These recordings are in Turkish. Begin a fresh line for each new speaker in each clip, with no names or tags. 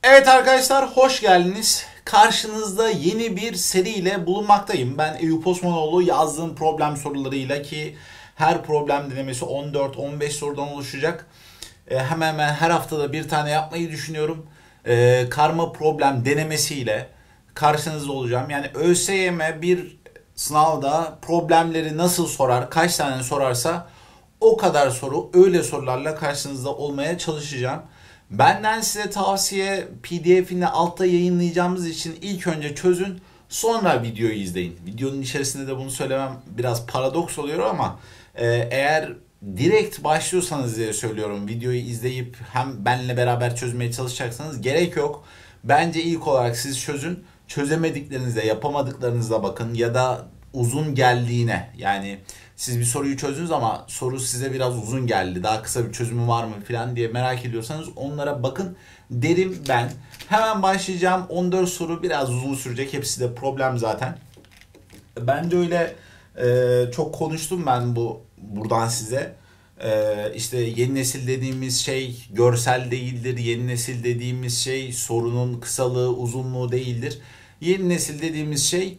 Evet arkadaşlar, hoş geldiniz. Karşınızda yeni bir seriyle bulunmaktayım. Ben Eyüp Osmanoğlu, yazdığım problem sorularıyla ki her problem denemesi 14-15 sorudan oluşacak. Hemen hemen her haftada bir tane yapmayı düşünüyorum. Karma problem denemesiyle karşınızda olacağım. Yani ÖSYM bir sınavda problemleri nasıl sorar, kaç tane sorarsa o kadar soru, öyle sorularla karşınızda olmaya çalışacağım. Benden size tavsiye, PDF'ini altta yayınlayacağımız için ilk önce çözün, sonra videoyu izleyin. Videonun içerisinde de bunu söylemem biraz paradoks oluyor ama eğer direkt başlıyorsanız diye söylüyorum. Videoyu izleyip hem benle beraber çözmeye çalışacaksanız gerek yok. Bence ilk olarak siz çözün. Çözemediklerinizde, yapamadıklarınızda bakın ya da uzun geldiğine, yani siz bir soruyu çözdünüz ama soru size biraz uzun geldi, daha kısa bir çözümü var mı falan diye merak ediyorsanız onlara bakın derim ben. Hemen başlayacağım. 14 soru biraz uzun sürecek, hepsi de problem zaten. Ben de öyle çok konuştum ben buradan size. İşte yeni nesil dediğimiz şey görsel değildir. Yeni nesil dediğimiz şey sorunun kısalığı, uzunluğu değildir. Yeni nesil dediğimiz şey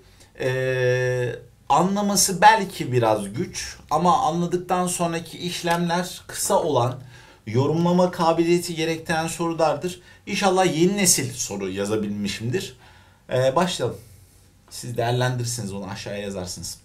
anlaması belki biraz güç ama anladıktan sonraki işlemler kısa olan, yorumlama kabiliyeti gerektiren sorulardır. İnşallah yeni nesil soru yazabilmişimdir. Başlayalım. Siz değerlendirirsiniz, onu aşağıya yazarsınız.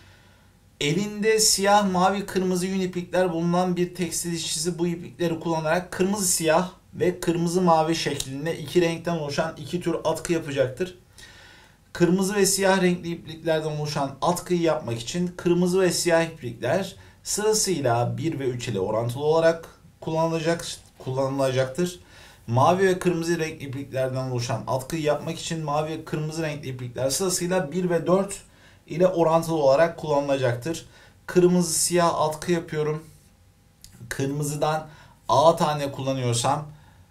Elinde siyah, mavi, kırmızı yün iplikler bulunan bir tekstil işçisi bu iplikleri kullanarak kırmızı siyah ve kırmızı mavi şeklinde iki renkten oluşan iki tür atkı yapacaktır. Kırmızı ve siyah renkli ipliklerden oluşan atkıyı yapmak için kırmızı ve siyah iplikler sırasıyla 1 ve 3 ile orantılı olarak kullanılacaktır. Mavi ve kırmızı renkli ipliklerden oluşan atkıyı yapmak için mavi ve kırmızı renkli iplikler sırasıyla 1 ve 4 ile orantılı olarak kullanılacaktır. Kırmızı siyah atkı yapıyorum. Kırmızıdan A tane kullanıyorsam,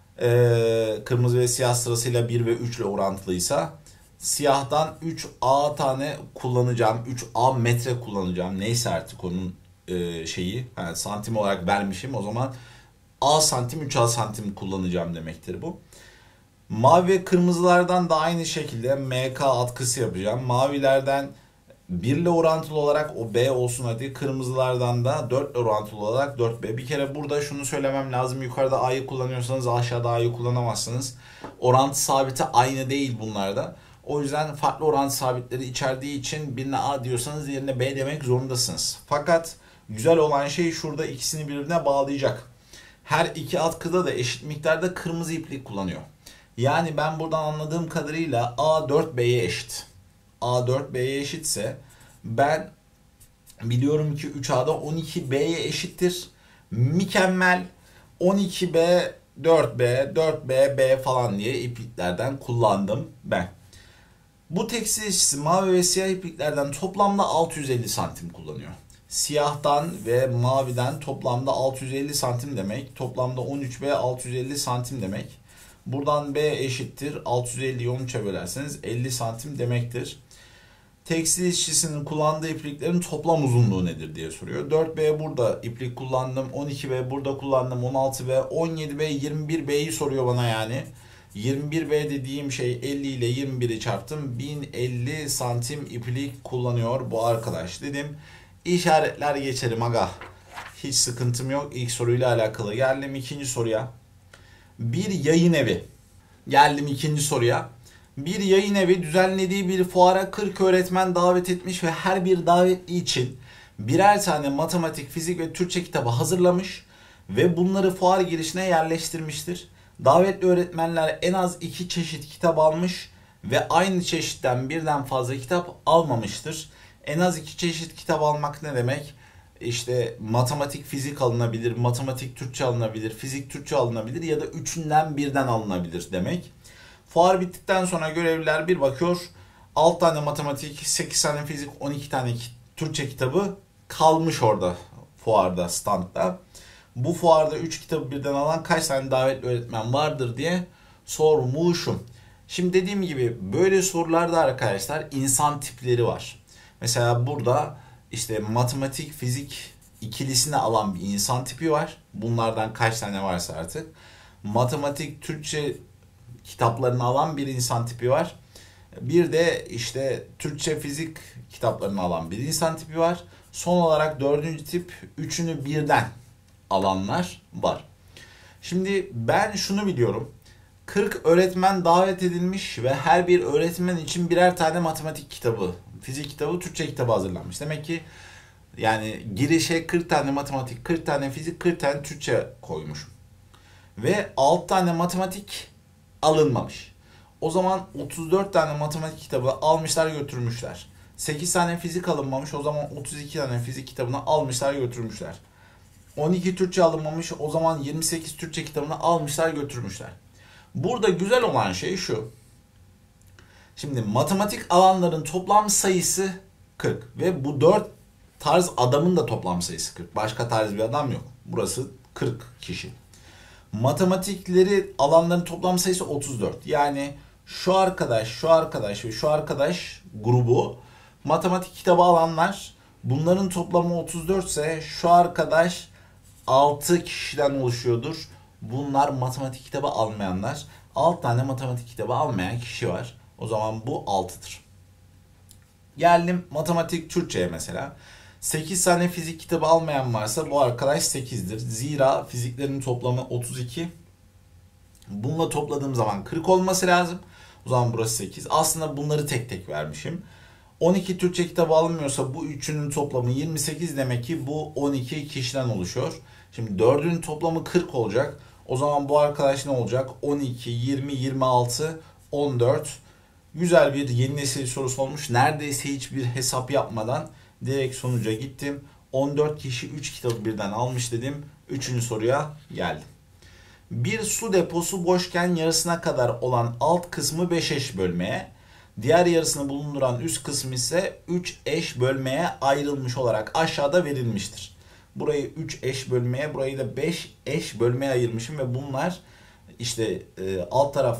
kırmızı ve siyah sırasıyla 1 ve 3 ile orantılıysa, siyahtan 3A tane kullanacağım. 3A metre kullanacağım. Neyse artık onun şeyi. Yani santim olarak vermişim. O zaman A santim 3A santim kullanacağım demektir bu. Mavi ve kırmızılardan da aynı şekilde MK atkısı yapacağım. Mavilerden 1 ile orantılı olarak o B olsun hadi. Kırmızılardan da 4 ile orantılı olarak 4B. Bir kere burada şunu söylemem lazım. Yukarıda A'yı kullanıyorsanız aşağıda A'yı kullanamazsınız. Orantı sabiti aynı değil bunlarda. O yüzden farklı orantı sabitleri içerdiği için birine A diyorsanız diğerine B demek zorundasınız. Fakat güzel olan şey şurada ikisini birbirine bağlayacak. Her iki atkıda da eşit miktarda kırmızı iplik kullanıyor. Yani ben buradan anladığım kadarıyla A 4B'ye eşit. A 4B'ye eşitse ben biliyorum ki 3A'da 12B'ye eşittir. Mükemmel. 12B, 4B, 4B, B falan diye ipliklerden kullandım ben. Bu tekstil işçisi mavi ve siyah ipliklerden toplamda 650 santim kullanıyor. Siyahtan ve maviden toplamda 650 santim demek. Toplamda 13B 650 santim demek. Buradan B eşittir 650'yi 13'e bölerseniz 50 santim demektir. Tekstil işçisinin kullandığı ipliklerin toplam uzunluğu nedir diye soruyor. 4B burada iplik kullandım. 12B burada kullandım. 16B, 17B, 21B'yi soruyor bana yani. 21B dediğim şey 50 ile 21'i çarptım. 1050 santim iplik kullanıyor bu arkadaş dedim. İşaretler geçerim aga. Hiç sıkıntım yok. İlk soruyla alakalı. Geldim ikinci soruya. Bir yayın evi. Geldim ikinci soruya. Bir yayın evi düzenlediği bir fuara 40 öğretmen davet etmiş ve her bir davetli için birer tane matematik, fizik ve Türkçe kitabı hazırlamış ve bunları fuar girişine yerleştirmiştir. Davetli öğretmenler en az 2 çeşit kitap almış ve aynı çeşitten birden fazla kitap almamıştır. En az 2 çeşit kitap almak ne demek? İşte matematik, fizik alınabilir, matematik, Türkçe alınabilir, fizik, Türkçe alınabilir ya da üçünden birden alınabilir demek. Fuar bittikten sonra görevliler bir bakıyor. 6 tane matematik, 8 tane fizik, 12 tane Türkçe kitabı kalmış orada fuarda, standta. Bu fuarda 3 kitabı birden alan kaç tane davetli öğretmen vardır diye sormuşum. Şimdi dediğim gibi böyle sorularda arkadaşlar insan tipleri var. Mesela burada işte matematik, fizik ikilisini alan bir insan tipi var. Bunlardan kaç tane varsa artık. Matematik, Türkçe kitaplarını alan bir insan tipi var. Bir de işte Türkçe fizik kitaplarını alan bir insan tipi var. Son olarak dördüncü tip, üçünü birden alanlar var. Şimdi ben şunu biliyorum. 40 öğretmen davet edilmiş ve her bir öğretmen için birer tane matematik kitabı, fizik kitabı, Türkçe kitabı hazırlanmış. Demek ki yani girişe 40 tane matematik, 40 tane fizik, 40 tane Türkçe koymuş. Ve 6 tane matematik alınmamış. O zaman 34 tane matematik kitabı almışlar götürmüşler. 8 tane fizik alınmamış, o zaman 32 tane fizik kitabını almışlar götürmüşler. 12 Türkçe alınmamış, o zaman 28 Türkçe kitabını almışlar götürmüşler. Burada güzel olan şey şu. Şimdi matematik alanların toplam sayısı 40 ve bu 4 tarz adamın da toplam sayısı 40. Başka tarz bir adam yok. Burası 40 kişi. Matematikleri alanların toplam sayısı 34. Yani şu arkadaş, şu arkadaş ve şu arkadaş grubu matematik kitabı alanlar, bunların toplamı 34 ise şu arkadaş 6 kişiden oluşuyordur. Bunlar matematik kitabı almayanlar. 6 tane matematik kitabı almayan kişi var. O zaman bu 6'dır. Geldim matematik Türkçe'ye mesela. 8 tane fizik kitabı almayan varsa bu arkadaş 8'dir. Zira fiziklerin toplamı 32. Bununla topladığım zaman 40 olması lazım. O zaman burası 8. Aslında bunları tek tek vermişim. 12 Türkçe kitabı alınmıyorsa bu üçünün toplamı 28, demek ki bu 12 kişiden oluşuyor. Şimdi 4'ün toplamı 40 olacak. O zaman bu arkadaş ne olacak? 12, 20, 26, 14. Güzel bir yeni nesil sorusu olmuş. Neredeyse hiçbir hesap yapmadan direkt sonuca gittim. 14 kişi 3 kitabı birden almış dedim. 3. soruya geldim. Bir su deposu boşken yarısına kadar olan alt kısmı 5 eş bölmeye, diğer yarısını bulunduran üst kısmı ise 3 eş bölmeye ayrılmış olarak aşağıda verilmiştir. Burayı 3 eş bölmeye, burayı da 5 eş bölmeye ayırmışım ve bunlar işte alt taraf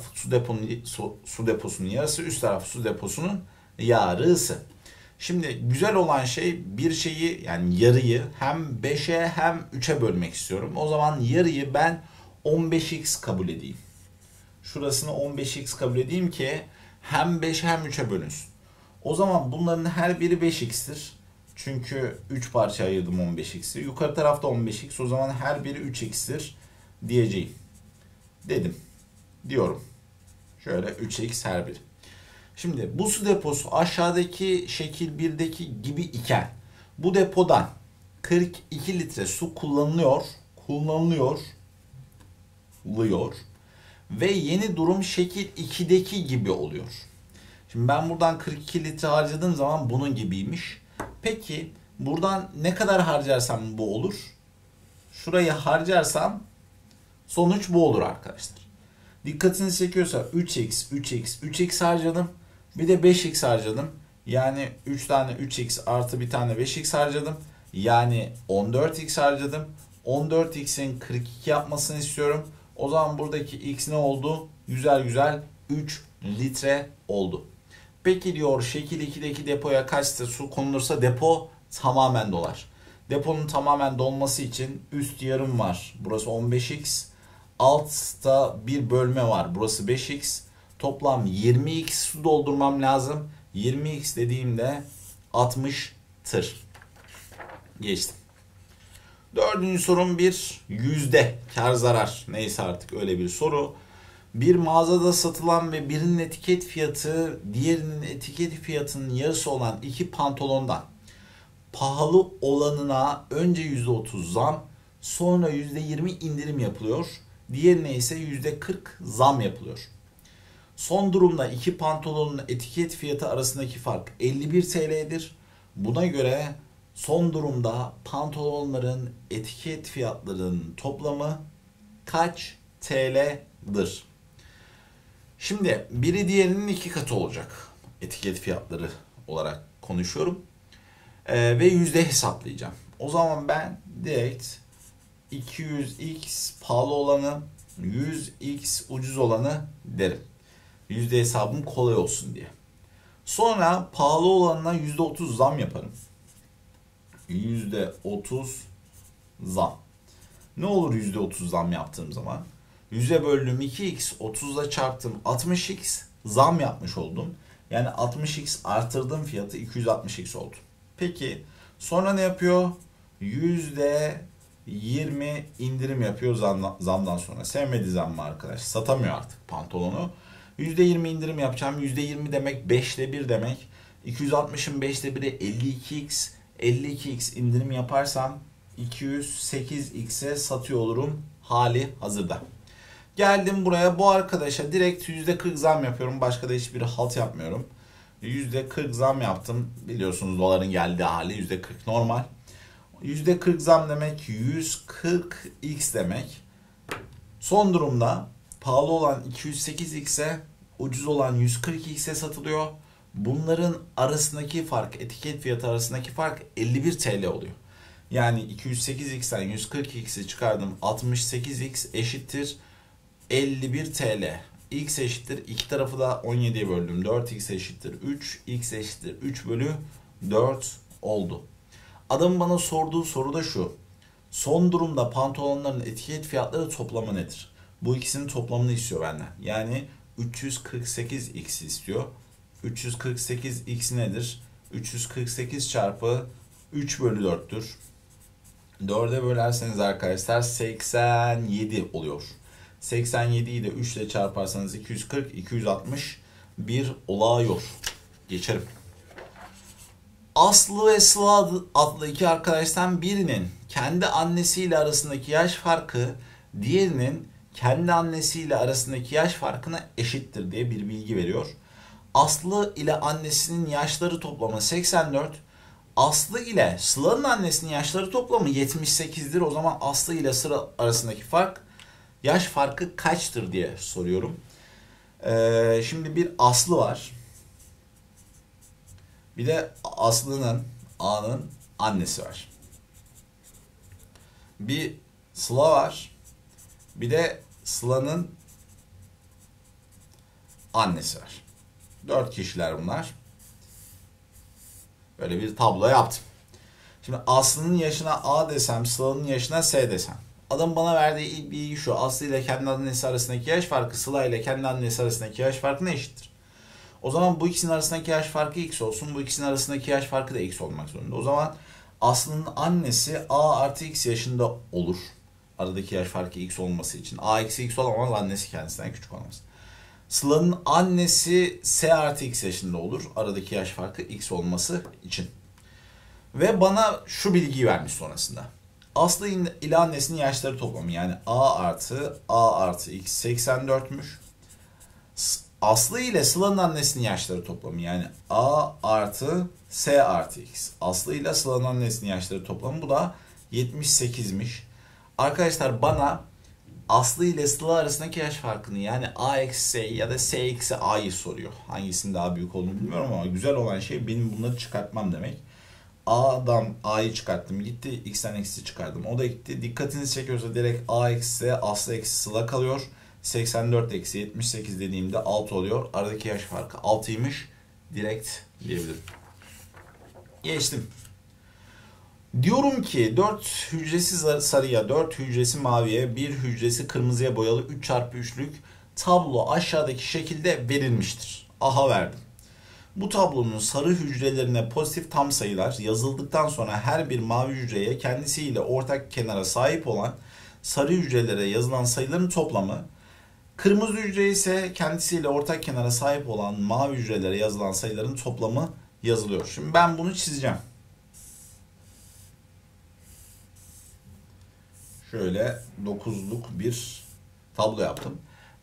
su deposunun yarısı, üst taraf su deposunun yarısı. Şimdi güzel olan şey, bir şeyi yani yarıyı hem 5'e hem 3'e bölmek istiyorum. O zaman yarıyı ben 15x kabul edeyim. Şurasını 15x kabul edeyim ki hem 5 hem 3'e bölünsün. O zaman bunların her biri 5x'tir. Çünkü 3 parça ayırdım 15x'i. Yukarı tarafta 15x, o zaman her biri 3x'tir diyeceğim. Dedim. Diyorum. Şöyle 3x her biri. Şimdi bu su deposu aşağıdaki şekil 1'deki gibi iken bu depodan 42 litre su kullanılıyor ve yeni durum şekil 2'deki gibi oluyor. Şimdi ben buradan 42 litre harcadığım zaman bunun gibiymiş. Peki buradan ne kadar harcarsam bu olur? Şurayı harcarsam sonuç bu olur arkadaşlar. Dikkatinizi çekiyorsa 3x harcadım. Bir de 5x harcadım. Yani 3 tane 3x artı bir tane 5x harcadım. Yani 14x harcadım. 14x'in 42 yapmasını istiyorum. O zaman buradaki x ne oldu? Güzel 3 litre oldu. Peki diyor şekil 2'deki depoya kaç litre su konulursa depo tamamen dolar. Deponun tamamen dolması için üst yarım var. Burası 15x. Altta bir bölme var. Burası 5x. Toplam 20x su doldurmam lazım. 20x dediğimde 60'tır. Geçtim. Dördüncü sorum bir yüzde kar zarar. Neyse artık öyle bir soru. Bir mağazada satılan ve birinin etiket fiyatı diğerinin etiket fiyatının yarısı olan iki pantolondan pahalı olanına önce %30 zam, sonra %20 indirim yapılıyor. Diğerine ise %40 zam yapılıyor. Son durumda iki pantolonun etiket fiyatı arasındaki fark 51 TL'dir. Buna göre son durumda pantolonların etiket fiyatlarının toplamı kaç TL'dir? Şimdi biri diğerinin 2 katı olacak. Etiket fiyatları olarak konuşuyorum. Ve yüzde hesaplayacağım. O zaman ben direkt 200x pahalı olanı, 100x ucuz olanı derim. Yüzde hesabım kolay olsun diye. Sonra pahalı olanına %30 zam yaparım. %30 zam. Ne olur %30 zam yaptığım zaman? 100'e böldüm 2x, 30'la çarptım 60x, zam yapmış oldum. Yani 60x artırdım, fiyatı 260x oldu. Peki sonra ne yapıyor? %20 indirim yapıyor zamdan sonra. Sevmedi zammı arkadaş. Satamıyor artık pantolonu. %20 indirim yapacağım. %20 demek 5'te 1 demek. 260'ın 5'te 1'i 52x. 52x indirim yaparsam 208x'e satıyor olurum hali hazırda. Geldim buraya, bu arkadaşa direkt %40 zam yapıyorum. Başka da hiçbir halt yapmıyorum. %40 zam yaptım. Biliyorsunuz doların geldiği hali %40 normal. %40 zam demek 140x demek. Son durumda pahalı olan 208x'e, ucuz olan 142x'e satılıyor. Bunların arasındaki fark, etiket fiyatı arasındaki fark 51 TL oluyor. Yani 208x'ten 142x'i çıkardım. 68x eşittir 51 TL. X eşittir, iki tarafı da 17'ye böldüm. 4x eşittir 3. X eşittir 3 bölü 4 oldu. Adamın bana sorduğu soru da şu. Son durumda pantolonların etiket fiyatları toplamı nedir? Bu ikisinin toplamını istiyor benden. Yani 348x istiyor. 348x nedir? 348 çarpı 3 bölü 4'tür. 4'e bölerseniz arkadaşlar 87 oluyor. 87'yi de 3 ile çarparsanız 240, 260 bir oluyor. Geçelim. Aslı ve Sıla adlı iki arkadaştan birinin kendi annesiyle arasındaki yaş farkı diğerinin kendi annesiyle arasındaki yaş farkına eşittir diye bir bilgi veriyor. Aslı ile annesinin yaşları toplamı 84. Aslı ile Sıla'nın annesinin yaşları toplamı 78'dir. O zaman Aslı ile Sıla arasındaki yaş farkı kaçtır diye soruyorum. Şimdi bir Aslı var. Bir de A'nın annesi var. Bir Sıla var. Bir de Sıla'nın annesi var. 4 kişiler bunlar. Böyle bir tablo yaptım. Şimdi Aslı'nın yaşına A desem, Sıla'nın yaşına S desem. Adam bana verdiği ilk bilgi şu. Aslı ile kendi annesi arasındaki yaş farkı Sıla ile kendi annesi arasındaki yaş farkı ne eşittir? O zaman bu ikisinin arasındaki yaş farkı x olsun. Bu ikisinin arasındaki yaş farkı da x olmak zorunda. O zaman Aslı'nın annesi A artı x yaşında olur. Aradaki yaş farkı x olması için. A eksi x olamaz. Annesi kendisinden küçük olamaz. Sıla'nın annesi S artı x yaşında olur. Aradaki yaş farkı x olması için. Ve bana şu bilgiyi vermiş sonrasında. Aslı ile annesinin yaşları toplamı, yani A artı x 84'müş. Aslı ile Sıla'nın annesinin yaşları toplamı, yani A artı S artı x. Aslı ile Sıla'nın annesinin yaşları toplamı, bu da 78'miş. Arkadaşlar bana Aslı ile Sıla arasındaki yaş farkını, yani A eksi S ya da S eksi A'yı soruyor. Hangisinin daha büyük olduğunu bilmiyorum ama güzel olan şey benim bunları çıkartmam demek. A'dan A'yı çıkarttım gitti. X'ten X'i çıkardım. O da gitti. Dikkatinizi çekiyorsa direkt A eksi S, Aslı eksi Sıla kalıyor. 84 eksi 78 dediğimde 6 oluyor. Aradaki yaş farkı 6'ymış. Direkt diyebilirim. Geçtim. Diyorum ki 4 hücresi sarıya, 4 hücresi maviye, 1 hücresi kırmızıya boyalı 3x3'lük tablo aşağıdaki şekilde verilmiştir. Aha verdim. Bu tablonun sarı hücrelerine pozitif tam sayılar yazıldıktan sonra her bir mavi hücreye kendisiyle ortak kenara sahip olan sarı hücrelere yazılan sayıların toplamı, kırmızı hücre ise kendisiyle ortak kenara sahip olan mavi hücrelere yazılan sayıların toplamı yazılıyor. Şimdi ben bunu çizeceğim. Şöyle 9'luk bir tablo yaptım.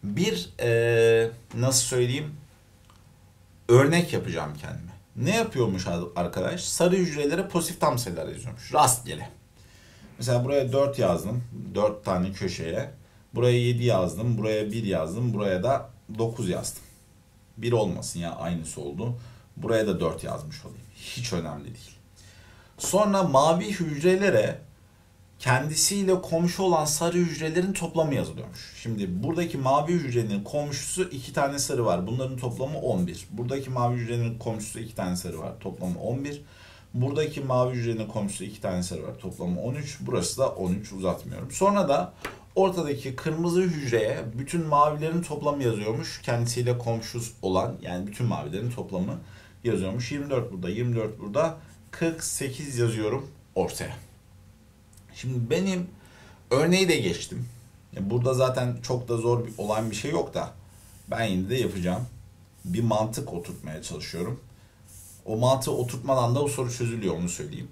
Nasıl söyleyeyim? Örnek yapacağım kendime. Ne yapıyormuş arkadaş? Sarı hücrelere pozitif tam sayılar yazıyormuş. Rastgele. Mesela buraya 4 yazdım. 4 tane köşeye. Buraya 7 yazdım. Buraya 1 yazdım. Buraya da 9 yazdım. 1 olmasın ya, aynısı oldu. Buraya da 4 yazmış olayım. Hiç önemli değil. Sonra mavi hücrelere kendisiyle komşu olan sarı hücrelerin toplamı yazılıyormuş. Şimdi buradaki mavi hücrenin komşusu 2 tane sarı var. Bunların toplamı 11. Buradaki mavi hücrenin komşusu 2 tane sarı var. Toplamı 11. Buradaki mavi hücrenin komşusu 2 tane sarı var. Toplamı 13. Burası da 13, uzatmıyorum. Sonra da Ortadaki kırmızı hücreye bütün mavilerin toplamı yazıyormuş. Kendisiyle komşu olan, yani bütün mavilerin toplamı yazıyormuş. 24 burada, 24 burada, 48 yazıyorum ortaya. Şimdi benim örneği de geçtim. Burada zaten çok da zor olan bir şey yok da ben yine de yapacağım. Bir mantık oturtmaya çalışıyorum. O mantığı oturtmadan da o soru çözülüyor, onu söyleyeyim.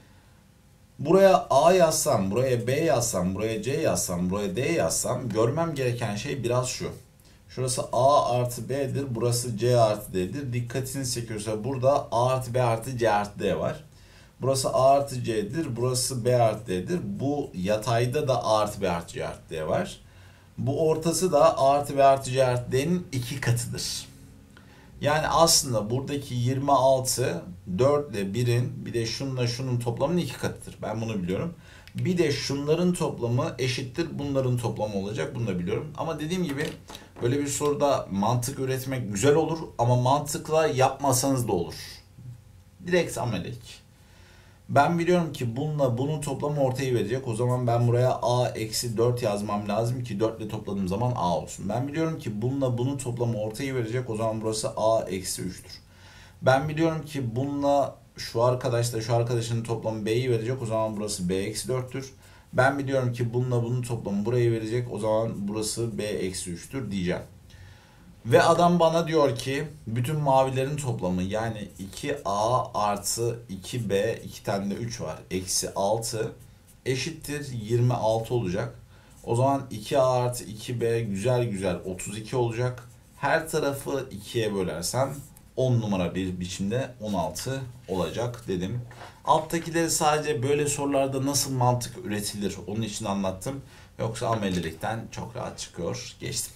Buraya A yazsam, buraya B yazsam, buraya C yazsam, buraya D yazsam görmem gereken şey biraz şu. Şurası A artı B'dir, burası C artı D'dir. Dikkatinizi çekiyorsa burada A artı B artı C artı D var. Burası A artı C'dir, burası B artı D'dir. Bu yatayda da A artı B artı C artı D var. Bu ortası da A artı B artı C artı D'nin 2 katıdır. Yani aslında buradaki 26 4 ile 1'in bir de şununla şunun toplamının 2 katıdır. Ben bunu biliyorum. Bir de şunların toplamı eşittir bunların toplamı olacak. Bunu da biliyorum. Ama dediğim gibi böyle bir soruda mantık üretmek güzel olur ama mantıkla yapmasanız da olur. Direkt amelelik. Ben biliyorum ki bununla bunun toplamı ortayı verecek. O zaman ben buraya a eksi 4 yazmam lazım ki 4 ile topladığım zaman a olsun. Ben biliyorum ki bununla bunun toplamı ortayı verecek. O zaman burası a eksi 3'tür. Ben biliyorum ki bununla şu arkadaşla şu arkadaşın toplamı b'yi verecek. O zaman burası b eksi 4'tür. Ben biliyorum ki bununla bunun toplamı burayı verecek. O zaman burası b eksi 3'tür diyeceğim. Ve adam bana diyor ki bütün mavilerin toplamı yani 2a artı 2b, 2 tane de 3 var, eksi 6 eşittir 26 olacak. O zaman 2a artı 2b güzel güzel 32 olacak. Her tarafı 2'ye bölersem 10 numara bir biçimde 16 olacak dedim. Alttakileri sadece böyle sorularda nasıl mantık üretilir onun için anlattım. Yoksa amelilikten çok rahat çıkıyor. Geçtim.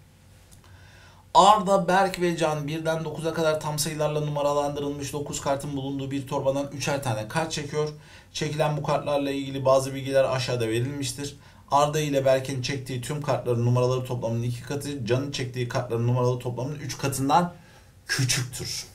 Arda, Berk ve Can 1'den 9'a kadar tam sayılarla numaralandırılmış 9 kartın bulunduğu bir torbadan 3'er tane kart çekiyor. Çekilen bu kartlarla ilgili bazı bilgiler aşağıda verilmiştir. Arda ile Berk'in çektiği tüm kartların numaraları toplamının 2 katı, Can'ın çektiği kartların numaraları toplamının 3 katından küçüktür.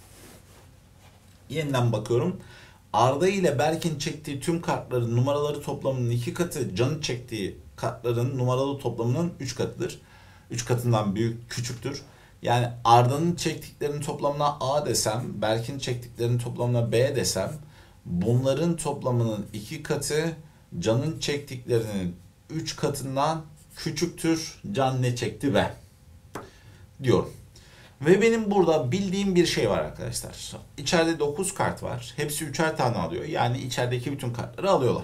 Yeniden bakıyorum. Arda ile Berk'in çektiği tüm kartların numaraları toplamının 2 katı, Can'ın çektiği kartların numaralı toplamının 3 katıdır. 3 katından büyük, küçüktür. Yani Arda'nın çektiklerinin toplamına A desem, Berk'in çektiklerinin toplamına B desem, bunların toplamının 2 katı, Can'ın çektiklerinin 3 katından küçüktür. Can ne çekti be? Diyorum. Ve benim burada bildiğim bir şey var arkadaşlar. İçeride 9 kart var. Hepsi 3'er tane alıyor. Yani içerideki bütün kartları alıyorlar.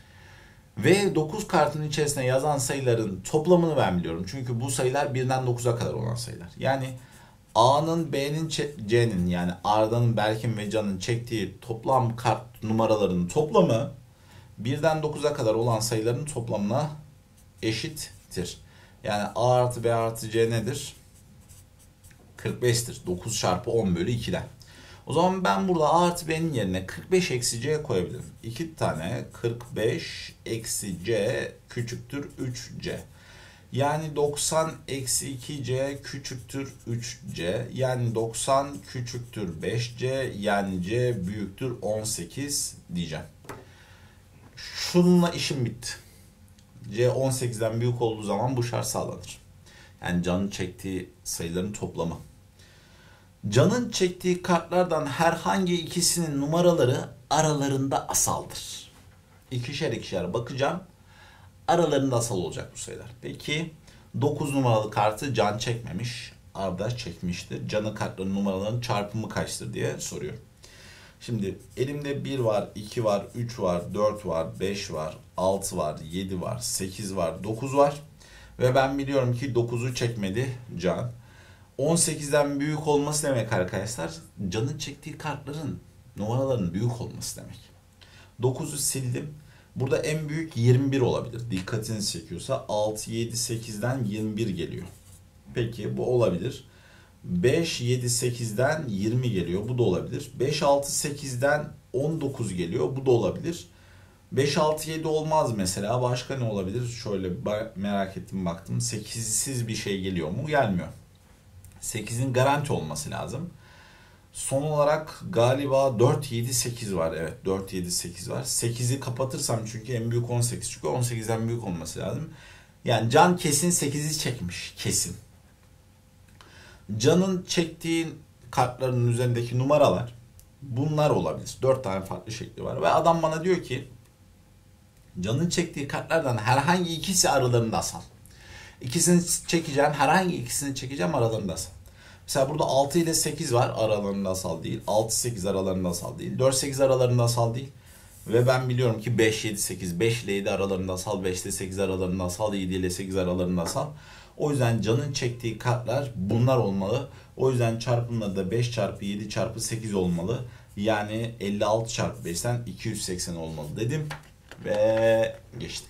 Ve 9 kartın içerisine yazan sayıların toplamını ben biliyorum. Çünkü bu sayılar 1'den 9'a kadar olan sayılar. Yani A'nın, B'nin, C'nin yani Arda'nın, Berk'in ve Can'ın çektiği toplam kart numaralarının toplamı 1'den 9'a kadar olan sayıların toplamına eşittir. Yani A artı B artı C nedir? 45'tir. 9 çarpı 10 bölü 2'den. O zaman ben burada A artı B'nin yerine 45 eksi C koyabilirim. 2 tane 45 eksi C küçüktür 3C. Yani 90 eksi 2C küçüktür 3C. Yani 90 küçüktür 5C. Yani C büyüktür 18 diyeceğim. Şununla işim bitti. C 18'den büyük olduğu zaman bu şart sağlanır. Yani Can'ın çektiği sayıların toplamı. Can'ın çektiği kartlardan herhangi ikisinin numaraları aralarında asaldır. İkişer ikişer bakacağım. Aralarında asal olacak bu sayılar. Peki 9 numaralı kartı Can çekmemiş. Arda çekmiştir. Can'ın kartlarının numaralarının çarpımı kaçtır diye soruyor. Şimdi elimde 1 var, 2 var, 3 var, 4 var, 5 var, 6 var, 7 var, 8 var, 9 var. Ve ben biliyorum ki 9'u çekmedi Can. 18'den büyük olması demek arkadaşlar, Can'ın çektiği kartların numaralarının büyük olması demek. 9'u sildim. Burada en büyük 21 olabilir. Dikkatinizi çekiyorsa 6, 7, 8'den 21 geliyor. Peki bu olabilir. 5, 7, 8'den 20 geliyor. Bu da olabilir. 5, 6, 8'den 19 geliyor. Bu da olabilir. 5, 6, 7 olmaz mesela. Başka ne olabilir? Şöyle merak ettim baktım. 8'siz bir şey geliyor mu? Gelmiyor. 8'in garanti olması lazım. Son olarak galiba 4, 7, 8 var. Evet 4, 7, 8 var. 8'i kapatırsam çünkü en büyük 18 çıkıyor. 18'den büyük olması lazım. Yani Can kesin 8'i çekmiş. Kesin. Can'ın çektiği kartların üzerindeki numaralar bunlar olabilir. 4 tane farklı şekli var. Ve adam bana diyor ki Can'ın çektiği kartlardan herhangi ikisi aralarında asal. İkisini çekeceğim. Herhangi ikisini çekeceğim, aralarında asal. Mesela burada 6 ile 8 var, aralarında asal değil. 6-8 aralarında asal değil. 4-8 aralarında asal değil. Ve ben biliyorum ki 5-7-8, 5 ile 7 aralarında asal, 5 ile 8 aralarında asal, 7 ile 8 aralarında asal. O yüzden Can'ın çektiği kartlar bunlar olmalı. O yüzden çarpımları da 5 çarpı 7 çarpı 8 olmalı. Yani 56 çarpı 5'ten 280 olmalı dedim. Ve geçtim.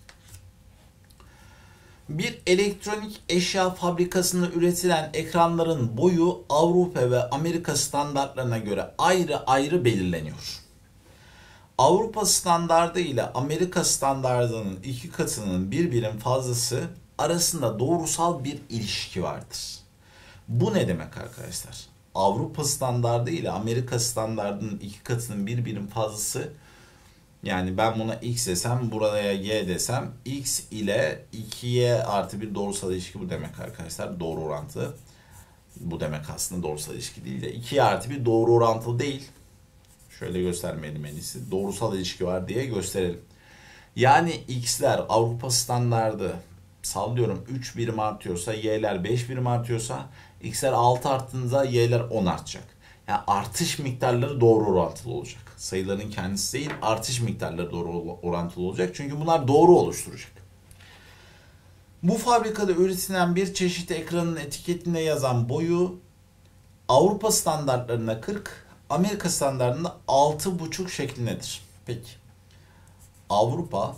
Bir elektronik eşya fabrikasında üretilen ekranların boyu Avrupa ve Amerika standartlarına göre ayrı ayrı belirleniyor. Avrupa standardı ile Amerika standardının 2 katının bir birim fazlası arasında doğrusal bir ilişki vardır. Bu ne demek arkadaşlar? Avrupa standardı ile Amerika standardının 2 katının bir birim fazlası, yani ben buna x desem, buraya y desem, x ile 2y artı bir doğrusal ilişki bu demek arkadaşlar. Doğru orantı. Bu demek aslında doğrusal ilişki değil de 2y artı bir doğru orantılı değil. Şöyle göstermeyelim en iyisi. Doğrusal ilişki var diye gösterelim. Yani x'ler Avrupa standardı sallıyorum 3 birim artıyorsa, y'ler 5 birim artıyorsa, x'ler 6 arttığında y'ler 10 artacak. Yani artış miktarları doğru orantılı olacak. Sayıların kendisi değil, artış miktarları doğru orantılı olacak. Çünkü bunlar doğru oluşturacak. Bu fabrikada üretilen bir çeşit ekranın etiketinde yazan boyu Avrupa standartlarında 40, Amerika standartında 6,5 şeklindedir. Peki. Avrupa,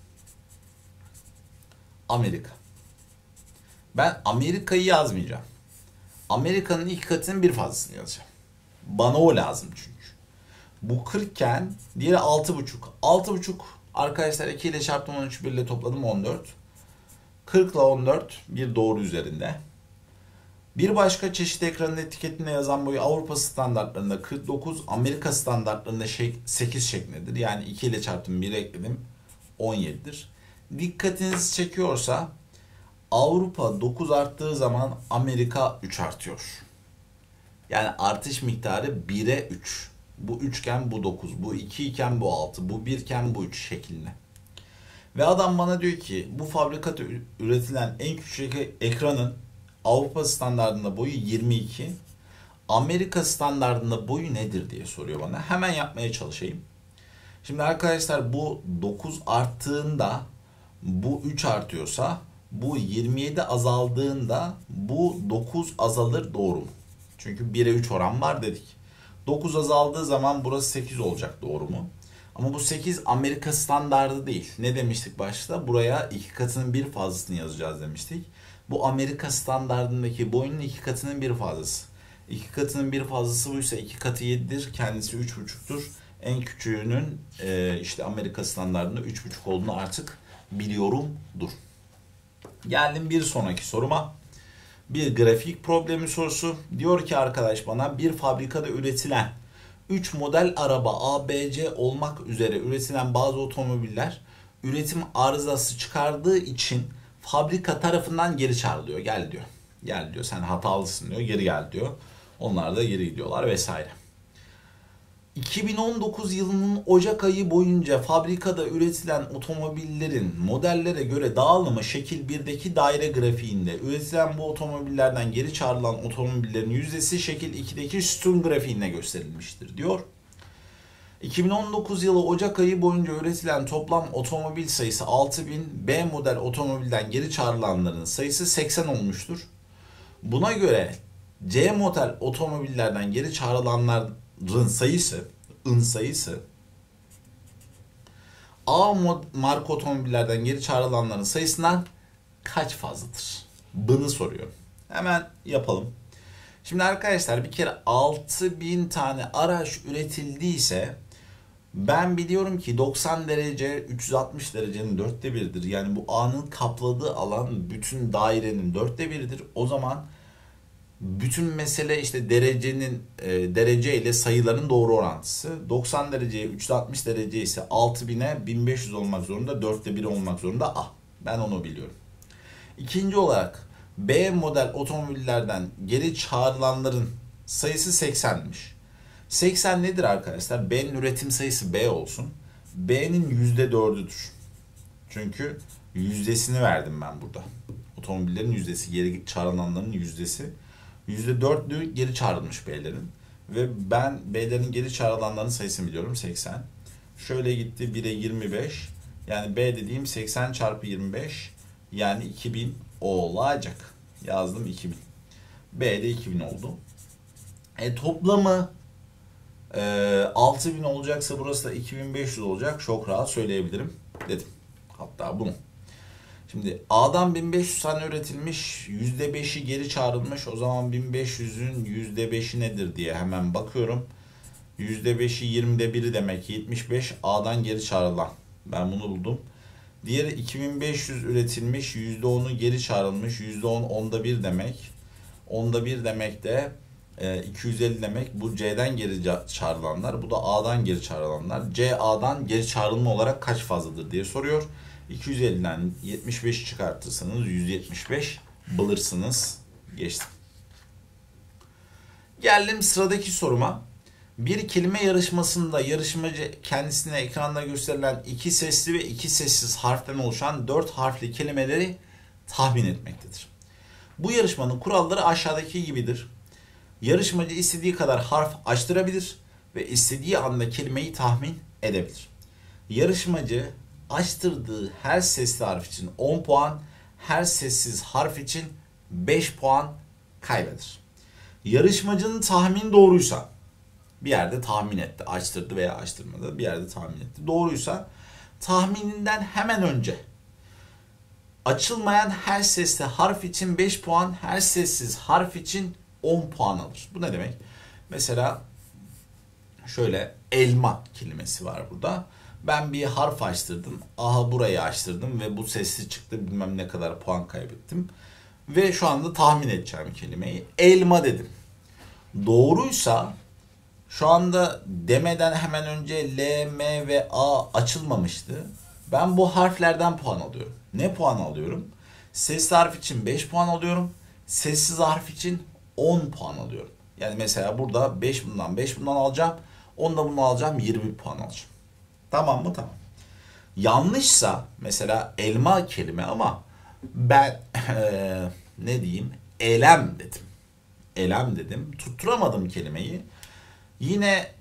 Amerika. Ben Amerika'yı yazmayacağım. Amerika'nın ilk katının bir fazlasını yazacağım. Bana o lazım çünkü. Bu 40 iken diğeri 6,5. 6,5 arkadaşlar 2 ile çarptım, 13, 1 ile topladım 14. 40 ile 14 bir doğru üzerinde. Bir başka çeşit ekranın etiketinde yazan boyu Avrupa standartlarında 49, Amerika standartlarında 8 şeklindedir. Yani 2 ile çarptım, 1 ekledim 17'dir. Dikkatinizi çekiyorsa Avrupa 9 arttığı zaman Amerika 3 artıyor. Yani artış miktarı 1'e 3. Bu 3 iken bu 9, bu 2 iken bu 6, bu 1 iken bu 3 şeklinde. Ve adam bana diyor ki bu fabrikada üretilen en küçük ekranın Avrupa standartında boyu 22, Amerika standartında boyu nedir diye soruyor bana. Hemen yapmaya çalışayım. Şimdi arkadaşlar bu 9 arttığında bu 3 artıyorsa, bu 27 azaldığında bu 9 azalır, doğru mu? Çünkü 1'e 3 oran var dedik. 9 azaldığı zaman burası 8 olacak, doğru mu? Ama bu 8 Amerika standardı değil. Ne demiştik başta? Buraya 2 katının bir fazlasını yazacağız demiştik. Bu Amerika standardındaki boyunun 2 katının bir fazlası. 2 katının bir fazlası buysa 2 katı 7'dir. Kendisi 3,5'tur. En küçüğünün işte Amerika standardında 3,5 olduğunu artık biliyorumdur. Geldim bir sonraki soruma. Bir grafik problemi sorusu. Diyor ki arkadaş bana bir fabrikada üretilen 3 model araba A, B, C olmak üzere üretilen bazı otomobiller üretim arızası çıkardığı için fabrika tarafından geri çağrılıyor. Gel diyor. Gel diyor, sen hatalısın diyor. Geri gel diyor. Onlar da geri gidiyorlar vesaire. 2019 yılının Ocak ayı boyunca fabrikada üretilen otomobillerin modellere göre dağılımı şekil 1'deki daire grafiğinde, üretilen bu otomobillerden geri çağrılan otomobillerin yüzdesi şekil 2'deki sütun grafiğinde gösterilmiştir diyor. 2019 yılı Ocak ayı boyunca üretilen toplam otomobil sayısı 6000, B model otomobilden geri çağrılanların sayısı 80 olmuştur. Buna göre C model otomobillerden geri çağrılanların sayısı A marka otomobillerden geri çağrılanların sayısından kaç fazladır? Bunu soruyorum. Hemen yapalım. Şimdi arkadaşlar bir kere 6000 tane araç üretildiyse ben biliyorum ki 90 derece 360 derecenin 1/4'üdür. Yani bu A'nın kapladığı alan bütün dairenin 1/4'üdür. O zaman bütün mesele işte derecenin derece ile sayıların doğru orantısı. 90 dereceye 360 derece ise 6000'e 1500 olmak zorunda, 1/4 olmak zorunda A. Ben onu biliyorum. İkinci olarak B model otomobillerden geri çağrılanların sayısı 80'miş. 80 nedir arkadaşlar? B'nin üretim sayısı B olsun. B'nin %4'üdür. Çünkü yüzdesini verdim ben burada. Otomobillerin yüzdesi, geri çağrılanların yüzdesi. %4'lü geri çağrılmış B'lerin. Ve ben B'lerin geri çağrılanların sayısını biliyorum, 80. Şöyle gitti 1'e 25. Yani B dediğim 80 çarpı 25. Yani 2000 olacak. Yazdım 2000. B de 2000 oldu. Toplamı 6000 olacaksa burası da 2500 olacak. Çok rahat söyleyebilirim dedim. Hatta bunu. Şimdi A'dan 1500 tane üretilmiş, %5'i geri çağrılmış. O zaman 1500'ün %5'i nedir diye hemen bakıyorum. %5'i 20'de 1'i demek, 75 A'dan geri çağrılan. Ben bunu buldum. Diğeri 2500 üretilmiş, %10'u geri çağrılmış. %10 onda 1 demek. Onda 1 demek de 250 demek. Bu C'den geri çağrılanlar. Bu da A'dan geri çağrılanlar. C A'dan geri çağrılma olarak kaç fazladır diye soruyor. 250'den 75 çıkartırsanız 175 bulursunuz. Geçtim. Geldim sıradaki soruma. Bir kelime yarışmasında yarışmacı kendisine ekranda gösterilen iki sesli ve iki sessiz harften oluşan 4 harfli kelimeleri tahmin etmektedir. Bu yarışmanın kuralları aşağıdaki gibidir. Yarışmacı istediği kadar harf açtırabilir ve istediği anda kelimeyi tahmin edebilir. Yarışmacı açtırdığı her sesli harf için 10 puan, her sessiz harf için 5 puan kaybeder. Yarışmacının tahmini doğruysa, bir yerde tahmin etti, açtırdı veya açtırmadı, bir yerde tahmin etti. Doğruysa tahmininden hemen önce açılmayan her sesli harf için 5 puan, her sessiz harf için 10 puan alır. Bu ne demek? Mesela şöyle elma kelimesi var burada. Ben bir harf açtırdım. Aha burayı açtırdım ve bu sesli çıktı. Bilmem ne kadar puan kaybettim. Ve şu anda tahmin edeceğim kelimeyi. Elma dedim. Doğruysa şu anda demeden hemen önce L, M ve A açılmamıştı. Ben bu harflerden puan alıyorum. Ne puan alıyorum? Sesli harf için 5 puan alıyorum. Sessiz harf için 10 puan alıyorum. Yani mesela burada 5 bundan 5 bundan alacağım. 10 da bunu alacağım, 20 puan alacağım. Tamam mı? Tamam. Yanlışsa mesela elma kelime ama ben ne diyeyim? Elem dedim. Elem dedim. Tutturamadım kelimeyi. Yine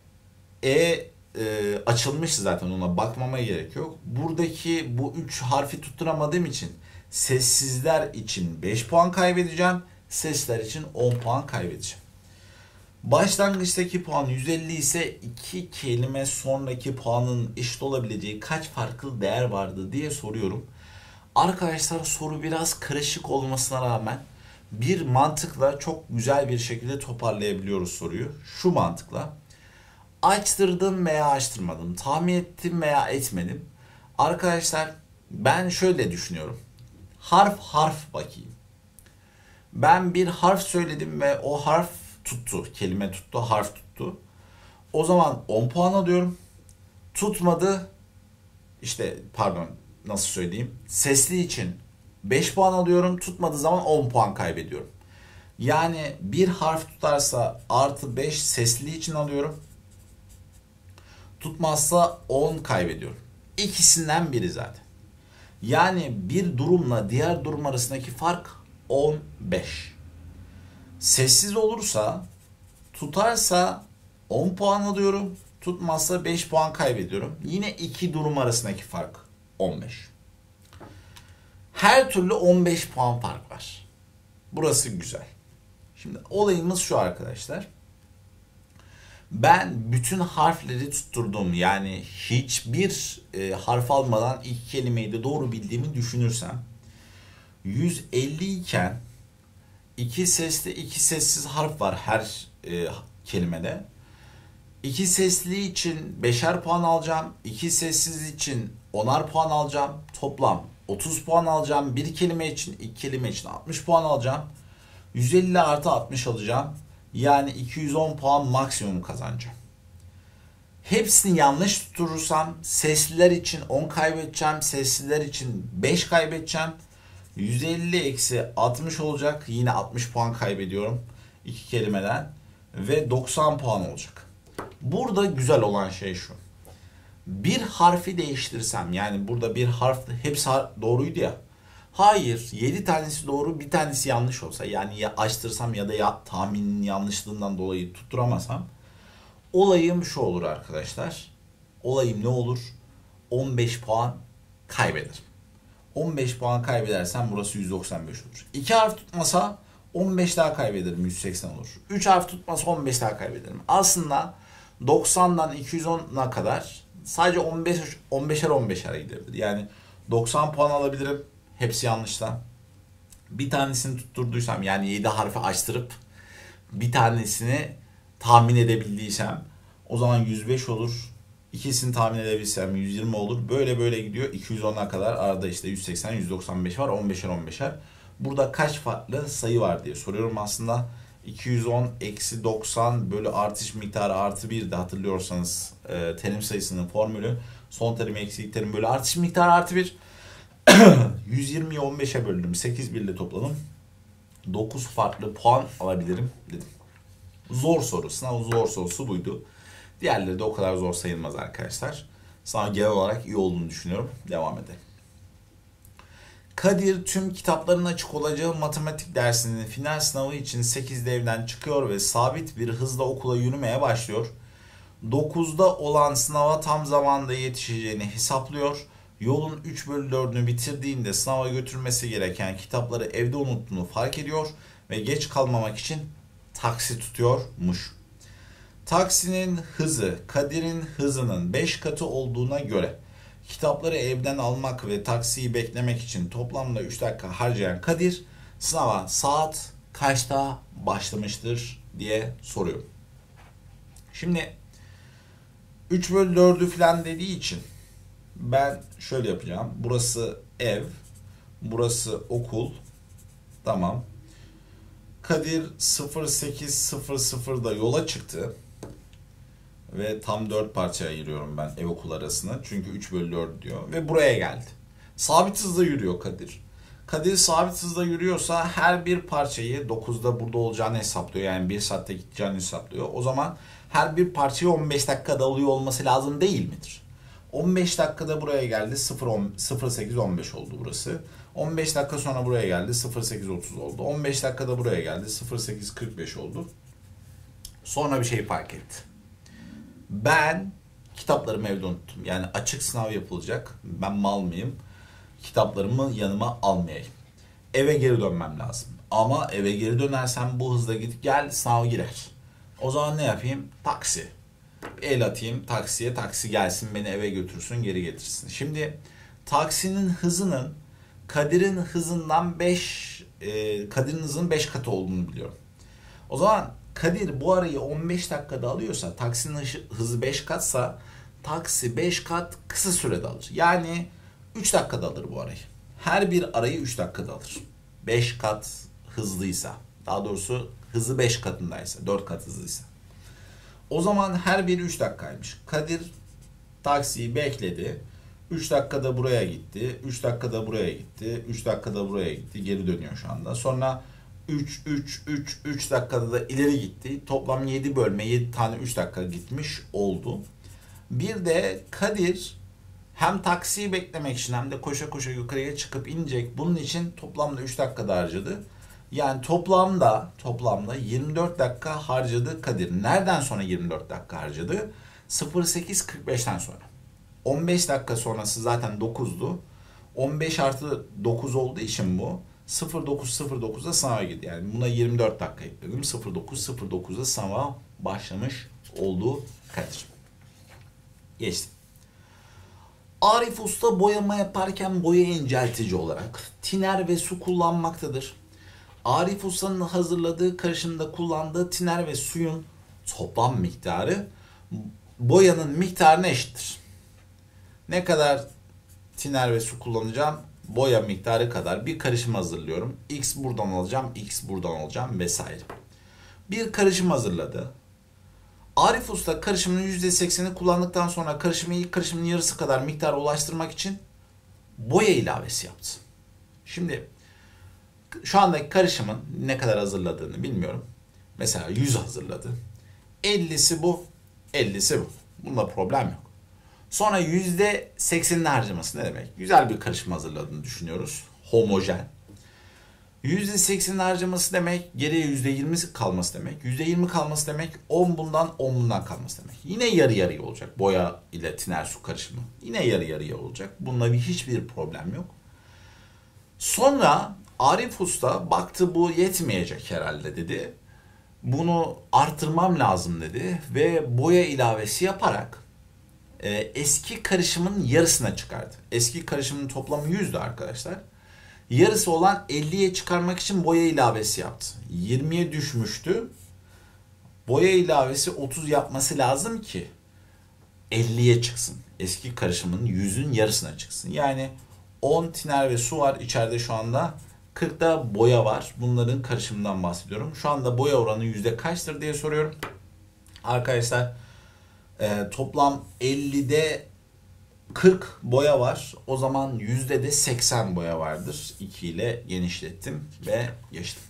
açılmış zaten, ona bakmama gerek yok. Buradaki bu 3 harfi tutturamadığım için sessizler için 5 puan kaybedeceğim. Sesler için 10 puan kaybedeceğim. Başlangıçtaki puan 150 ise iki kelime sonraki puanın eşit olabileceği kaç farklı değer vardı diye soruyorum. Arkadaşlar soru biraz karışık olmasına rağmen bir mantıkla çok güzel bir şekilde toparlayabiliyoruz soruyu. Şu mantıkla. Açtırdım veya açtırmadım. Tahmin ettim veya etmedim. Arkadaşlar ben şöyle düşünüyorum. Harf harf bakayım. Ben bir harf söyledim ve o harf tuttu. Kelime tuttu, harf tuttu. O zaman 10 puan alıyorum. Tutmadı. İşte pardon, nasıl söyleyeyim? Sesli için 5 puan alıyorum. Tutmadığı zaman 10 puan kaybediyorum. Yani bir harf tutarsa artı 5 sesli için alıyorum. Tutmazsa 10 kaybediyorum. İkisinden biri zaten. Yani bir durumla diğer durum arasındaki fark 15. Sessiz olursa, tutarsa 10 puan alıyorum. Tutmazsa 5 puan kaybediyorum. Yine iki durum arasındaki fark 15. Her türlü 15 puan fark var. Burası güzel. Şimdi olayımız şu arkadaşlar. Ben bütün harfleri tutturdum. Yani hiçbir harf almadan ilk kelimeyi de doğru bildiğimi düşünürsem 150 iken iki sesli iki sessiz harf var her kelimede. İki sesli için 5'er puan alacağım. İki sessiz için 10'ar puan alacağım. Toplam 30 puan alacağım. Bir kelime için, iki kelime için 60 puan alacağım. 150 artı 60 alacağım. Yani 210 puan maksimum kazanacağım. Hepsini yanlış tutturursam sesliler için 10 kaybedeceğim. Sessizler için 5 kaybedeceğim. 150 eksi 60 olacak. Yine 60 puan kaybediyorum. İki kelimeden. Ve 90 puan olacak. Burada güzel olan şey şu. Bir harfi değiştirsem, yani burada bir harf, hepsi doğruydu ya. Hayır, 7 tanesi doğru, bir tanesi yanlış olsa, yani ya açtırsam ya da ya tahminin yanlışlığından dolayı tutturamasam, olayım şu olur arkadaşlar. Olayım ne olur? 15 puan kaybederim. 15 puan kaybedersem burası 195 olur. 2 harf tutmasa 15 daha kaybederim, 180 olur. 3 harf tutmasa 15 daha kaybederim. Aslında 90'dan 210'a kadar sadece 15'er 15'er gidebilir. Yani 90 puan alabilirim. Hepsi yanlışla. Bir tanesini tutturduysam, yani 7 harfi açtırıp bir tanesini tahmin edebildiysem, o zaman 105 olur. İkisini tahmin edebilsem 120 olur. Böyle böyle gidiyor. 210'a kadar arada işte 180, 195 var. 15'er 15'er. Burada kaç farklı sayı var diye soruyorum aslında. 210 eksi 90 bölü artış miktarı artı 1 de hatırlıyorsanız terim sayısının formülü. Son terim eksi ilk terim bölü artış miktarı artı 1. 120'yi 15'e böldüm. 8 birle topladım. 9 farklı puan alabilirim dedim. Zor soru. Sınav zor sorusu buydu. Diğerleri de o kadar zor sayılmaz arkadaşlar. Sınav genel olarak iyi olduğunu düşünüyorum. Devam edelim. Kadir tüm kitapların açık olacağı matematik dersinin final sınavı için 8'de evden çıkıyor ve sabit bir hızla okula yürümeye başlıyor. 9'da olan sınava tam zamanda yetişeceğini hesaplıyor. Yolun 3/4'ünü bitirdiğinde sınava götürmesi gereken kitapları evde unuttuğunu fark ediyor ve geç kalmamak için taksi tutuyormuş. Taksinin hızı Kadir'in hızının 5 katı olduğuna göre kitapları evden almak ve taksiyi beklemek için toplamda 3 dakika harcayan Kadir sınava saat kaçta başlamıştır diye soruyorum. Şimdi 3/4'ü falan dediği için ben şöyle yapacağım. Burası ev, burası okul. Tamam. Kadir 08:00'da yola çıktı. Ve tam 4 parçaya ayırıyorum ben ev okul arasını. Çünkü 3/4 diyor. Ve buraya geldi. Sabit hızla yürüyor Kadir. Kadir sabit hızla yürüyorsa her bir parçayı 9'da burada olacağını hesaplıyor. Yani 1 saatte gideceğini hesaplıyor. O zaman her bir parçayı 15 dakikada alıyor olması lazım değil midir? 15 dakikada buraya geldi. 08:15 oldu burası. 15 dakika sonra buraya geldi. 08:30 oldu. 15 dakikada buraya geldi. 08:45 oldu. Sonra bir şey fark etti. Ben kitaplarımı evde unuttum. Yani açık sınav yapılacak. Ben mal mıyım? Kitaplarımı yanıma almayayım. Eve geri dönmem lazım. Ama eve geri dönersem bu hızla git gel sınav girer. O zaman ne yapayım? Taksi. El atayım taksiye. Taksi gelsin beni eve götürsün geri getirsin. Şimdi taksinin hızının Kadir'in hızından Kadir'in hızının 5 katı olduğunu biliyorum. O zaman Kadir bu arayı 15 dakikada alıyorsa, taksinin hızı 5 katsa, taksi 5 kat kısa sürede alır. Yani 3 dakikada alır bu arayı. Her bir arayı 3 dakikada alır. 5 kat hızlıysa, daha doğrusu hızı 5 katındaysa, 4 kat hızlıysa. O zaman her biri 3 dakikaymış. Kadir taksiyi bekledi. 3 dakikada buraya gitti. 3 dakikada buraya gitti. 3 dakikada buraya gitti. Geri dönüyor şu anda. Sonra 3 dakikada da ileri gitti. Toplam 7 bölme 7 tane 3 dakika gitmiş oldu. Bir de Kadir hem taksiyi beklemek için hem de koşa koşa yukarıya çıkıp inecek. Bunun için toplamda 3 dakika da harcadı. Yani toplamda 24 dakika harcadı Kadir. Nereden sonra 24 dakika harcadı? 08:45'ten sonra. 15 dakika sonrası zaten 9'du. 15 artı 9 olduğu için bu 09:09'da sınava gidiyor. Yani buna 24 dakika ekledim. 09:09'da sınava başlamış oldu Kadir. Geçtim. Arif Usta boyama yaparken boya inceltici olarak tiner ve su kullanmaktadır. Arif Usta'nın hazırladığı karışımda kullandığı tiner ve suyun toplam miktarı boyanın miktarına eşittir. Ne kadar tiner ve su kullanacağım? Boya miktarı kadar bir karışım hazırlıyorum. X buradan alacağım, X buradan alacağım vesaire. Bir karışım hazırladı. Arif Usta karışımın %80'ini kullandıktan sonra ilk karışımın yarısı kadar miktara ulaştırmak için boya ilavesi yaptı. Şimdi Şu andaki karışımın ne kadar hazırladığını bilmiyorum. Mesela 100 hazırladı. 50'si bu, 50'si bu. Bunda problem yok. Sonra %80'ini harcaması ne demek? Güzel bir karışım hazırladığını düşünüyoruz. Homojen. %80'ini harcaması demek, geriye %20 kalması demek. %20 kalması demek, 10 bundan 10 bundan kalması demek. Yine yarı yarıya olacak boya ile tiner su karışımı. Yine yarı yarıya olacak. Bununla hiçbir problem yok. Sonra Arif Usta baktı bu yetmeyecek herhalde dedi. Bunu artırmam lazım dedi ve boya ilavesi yaparak eski karışımın yarısına çıkardı. Eski karışımın toplamı 100'dü arkadaşlar. Yarısı olan 50'ye çıkarmak için boya ilavesi yaptı. 20'ye düşmüştü. Boya ilavesi 30 yapması lazım ki 50'ye çıksın. Eski karışımın 100'ün yarısına çıksın. Yani 10 tiner ve su var içeride şu anda. 40'da boya var. Bunların karışımından bahsediyorum. Şu anda boya oranı yüzde kaçtır diye soruyorum. Arkadaşlar toplam 50'de 40 boya var. O zaman yüzde de 80 boya vardır. 2 ile genişlettim ve geçtim.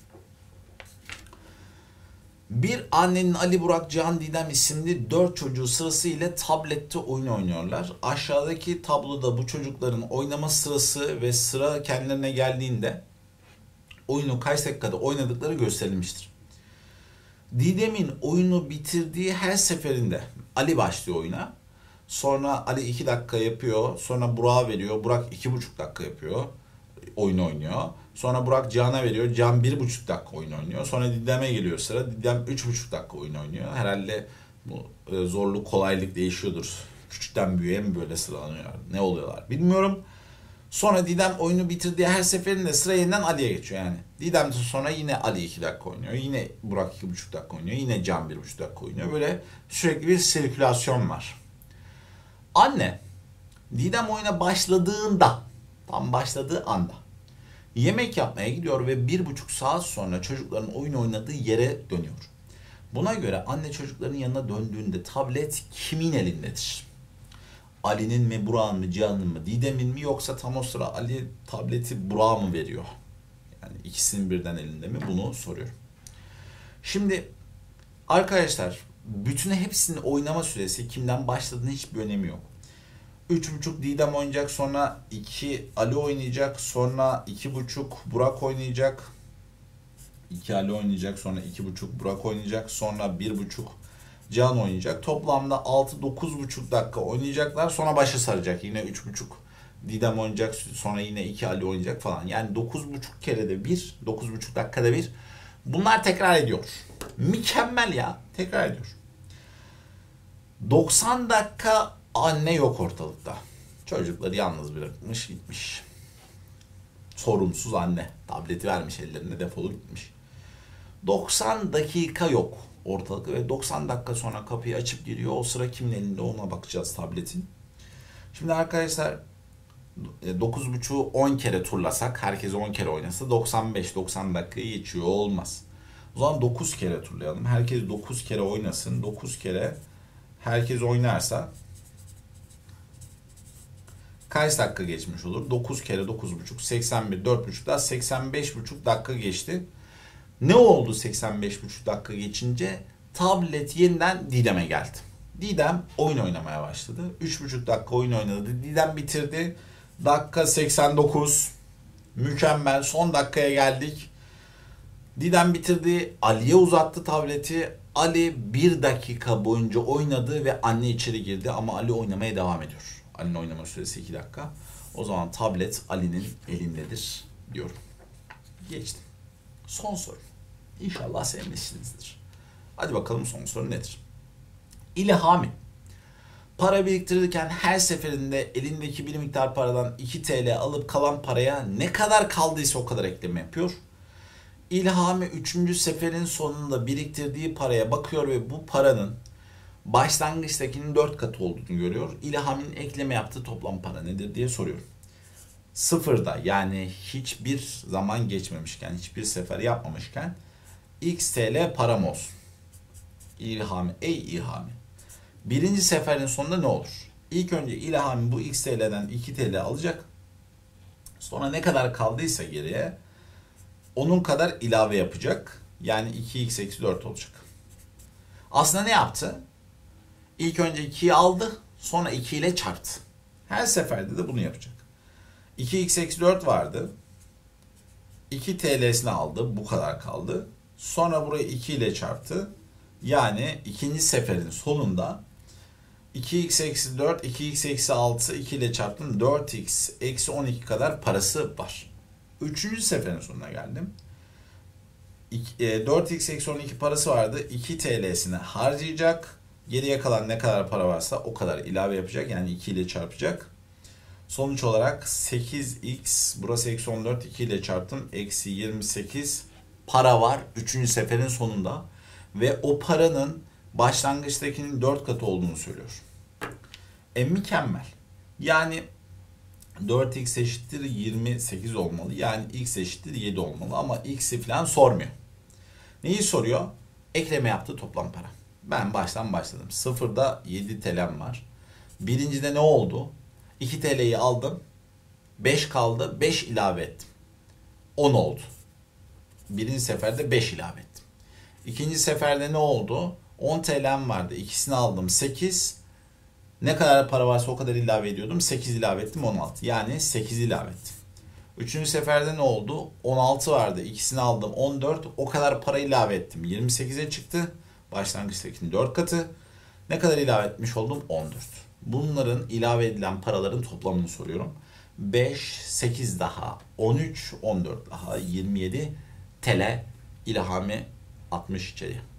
Bir annenin Ali Burak Cihan Didem isimli 4 çocuğu sırasıyla tablette oyun oynuyorlar. Aşağıdaki tabloda bu çocukların oynama sırası ve sıra kendilerine geldiğinde oyunu kaç dakikada oynadıkları gösterilmiştir. Didem'in oyunu bitirdiği her seferinde Ali başlıyor oyuna. Sonra Ali 2 dakika yapıyor. Sonra Burak'a veriyor. Burak 2,5 dakika yapıyor. Oyun oynuyor. Sonra Burak Cihan'a veriyor. Cihan 1,5 dakika oyun oynuyor. Sonra Didem'e geliyor sıra. Didem 3,5 dakika oyun oynuyor. Herhalde bu zorluk kolaylık değişiyordur. Küçükten büyüğe mi böyle sıralanıyor? Ne oluyorlar bilmiyorum. Sonra Didem oyunu bitirdiği her seferinde sıra yeniden Ali'ye geçiyor yani. Didem sonra yine Ali 2 dakika oynuyor. Yine Burak 2,5 dakika oynuyor. Yine Can 1,5 dakika oynuyor. Böyle sürekli bir sirkülasyon var. Anne Didem oyuna başladığında, tam başladığı anda yemek yapmaya gidiyor ve 1,5 saat sonra çocukların oyun oynadığı yere dönüyor. Buna göre anne çocukların yanına döndüğünde tablet kimin elindedir? Ali'nin mi, Burak'ın mı, Cihan'ın mı, Didem'in mi, yoksa tam o sıra Ali tableti Burak'a mı veriyor? Yani ikisinin birden elinde mi? Bunu soruyorum. Şimdi arkadaşlar bütün hepsinin oynama süresi kimden başladığının hiçbir önemi yok. 3,5 Didem oynayacak, sonra 2 Ali oynayacak, sonra 2,5 Burak oynayacak. 2 Ali oynayacak, sonra 2,5 Burak oynayacak, sonra 1,5 Cihan oynayacak. Toplamda 6-9,5 dakika oynayacaklar. Sonra başı saracak. Yine 3,5 Didem oynayacak. Sonra yine 2 Ali oynayacak falan. Yani 9,5 kerede bir, 9,5 dakikada bir. Bunlar tekrar ediyor. Mükemmel ya. Tekrar ediyor. 90 dakika anne yok ortalıkta. Çocukları yalnız bırakmış gitmiş. Sorumsuz anne. Tableti vermiş ellerine, defolup gitmiş. 90 dakika yok ortalıkta ve 90 dakika sonra kapıyı açıp giriyor. O sıra kimin elinde ona bakacağız tabletin. Şimdi arkadaşlar 9,5'u 10 kere turlasak, herkes 10 kere oynasa 95-90 dakikayı geçiyor, olmaz. O zaman 9 kere turlayalım. Herkes 9 kere oynasın. 9 kere herkes oynarsa kaç dakika geçmiş olur? 9 kere 9,5 81, 4,5 daha 85,5 dakika geçti. Ne oldu 85,5 dakika geçince? Tablet yeniden Didem'e geldi. Didem oyun oynamaya başladı. 3,5 dakika oyun oynadı. Didem bitirdi. Dakika 89. Mükemmel. Son dakikaya geldik. Didem bitirdi. Ali'ye uzattı tableti. Ali 1 dakika boyunca oynadı ve anne içeri girdi ama Ali oynamaya devam ediyor. Ali'nin oynama süresi 2 dakika. O zaman tablet Ali'nin elindedir diyorum. Geçtim. Son soru. İnşallah sevmişsinizdir. Hadi bakalım son soru nedir? İlhami. Para biriktirirken her seferinde elindeki bir miktar paradan 2 TL alıp kalan paraya ne kadar kaldıysa o kadar ekleme yapıyor. İlhami 3. seferin sonunda biriktirdiği paraya bakıyor ve bu paranın başlangıçtakinin 4 katı olduğunu görüyor. İlhami'nin ekleme yaptığı toplam para nedir diye soruyorum. Sıfırda, yani hiçbir zaman geçmemişken, hiçbir sefer yapmamışken X TL param olsun. İlhami, ey İlhami. Birinci seferin sonunda ne olur? İlk önce İlhami bu X TL'den 2 TL alacak. Sonra ne kadar kaldıysa geriye onun kadar ilave yapacak. Yani 2x eksi 4 olacak. Aslında ne yaptı? İlk önce 2'yi aldı. Sonra 2 ile çarptı. Her seferde de bunu yapacak. 2x eksi 4 vardı. 2 TL'sini aldı. Bu kadar kaldı. Sonra burayı 2 ile çarptı. Yani ikinci seferin sonunda 2x eksi 4, 2x eksi 6, 2 ile çarptım. 4x eksi 12 kadar parası var. Üçüncü seferin sonuna geldim. 4x eksi 12 parası vardı. 2 TL'sini harcayacak. Geriye kalan ne kadar para varsa o kadar ilave yapacak. Yani 2 ile çarpacak. Sonuç olarak 8x, burası eksi 14, 2 ile çarptım. Eksi 28 para var 3. seferin sonunda. Ve o paranın başlangıçtakinin 4 katı olduğunu söylüyor. Mükemmel. Yani 4x eşittir 28 olmalı. Yani x eşittir 7 olmalı. Ama x'i falan sormuyor. Neyi soruyor? Ekleme yaptığı toplam para. Ben baştan başladım. Sıfırda 7 TL'm var. Birincide ne oldu? 2 TL'yi aldım. 5 kaldı. 5 ilave ettim. 10 oldu. Birinci seferde 5 ilave ettim. İkinci seferde ne oldu? 10 TL'm vardı. İkisini aldım. 8. Ne kadar para varsa o kadar ilave ediyordum. 8 ilave ettim. 16. Yani 8 ilave ettim. Üçüncü seferde ne oldu? 16 vardı. İkisini aldım. 14. O kadar para ilave ettim. 28'e çıktı. Başlangıçtakinin 4 katı. Ne kadar ilave etmiş oldum? 14. Bunların ilave edilen paraların toplamını soruyorum. 5, 8 daha 13, 14 daha 27 TL ilhami atmış içeri.